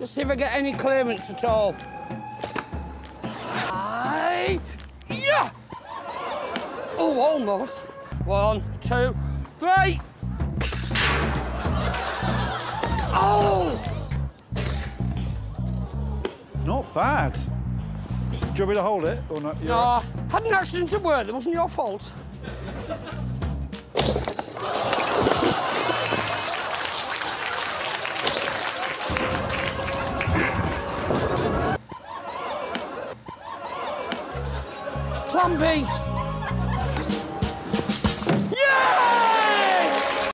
Just see if I get any clearance at all. Yeah! Oh, almost. 1, 2, 3. Oh! Not bad. Do you want me to hold it or not? No, I had an accident at work. That wasn't your fault. Plan B.